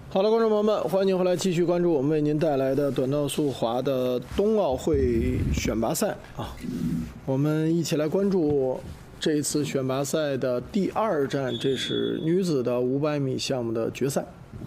好了，观众朋友们，欢迎您回来继续关注我们为您带来的短道速滑的冬奥会选拔赛啊！我们一起来关注这一次选拔赛的第2站，这是女子的500米项目的决赛。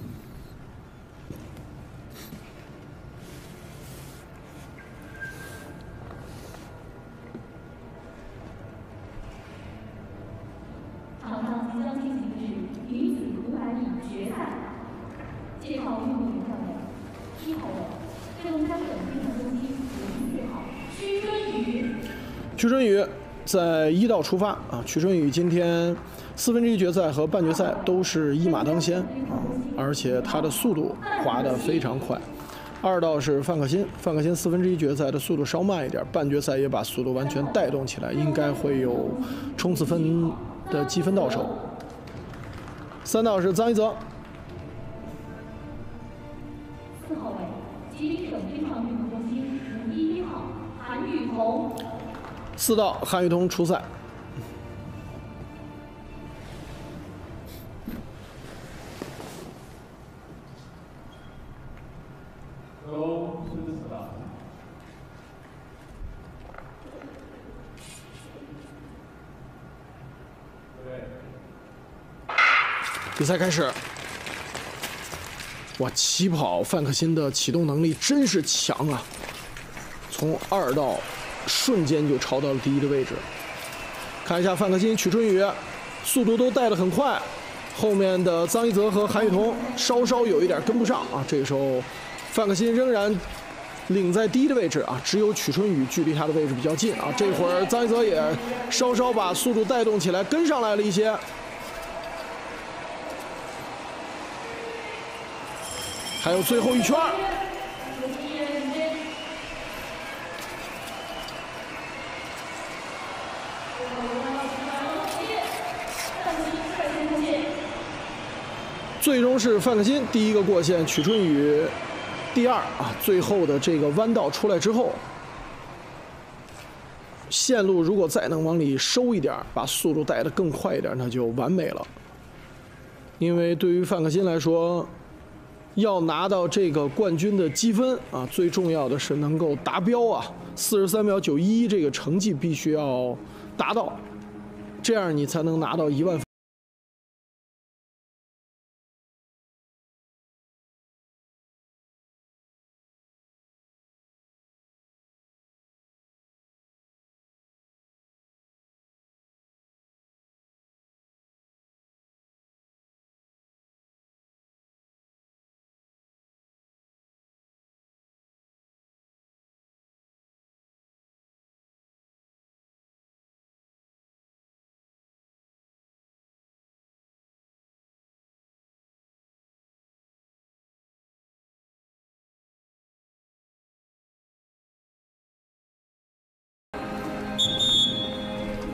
场上即将进行的是女子500米决赛。 7号运动员教练，1号位，黑龙江省运动中心54号屈春雨。 屈春雨在1道出发啊！屈春雨今天1/4决赛和半决赛都是一马当先啊，而且他的速度滑得非常快。2道是范可新，范可新1/4决赛的速度稍慢一点，半决赛也把速度完全带动起来，应该会有冲刺分的积分到手。3道是张一泽。 4号位，吉林省冰上运动中心511号韩雨桐。 4道韩雨桐出赛。比赛开始。 哇，起跑范可新的启动能力真是强啊！从2道瞬间就超到了第1的位置。看一下范可新、曲春雨，速度都带得很快，后面的臧一泽和韩雨桐稍稍有一点跟不上啊。这个时候，范可新仍然领在第1的位置啊，只有曲春雨距离他的位置比较近啊。这会儿臧一泽也稍稍把速度带动起来，跟上来了一些。 还有最后一圈，最终是范可新第1个过线，曲春雨第2啊。最后的这个弯道出来之后，线路如果再能往里收一点，把速度带得更快一点，那就完美了。因为对于范可新来说， 要拿到这个冠军的积分啊，最重要的是能够达标啊，43秒91这个成绩必须要达到，这样你才能拿到1万分。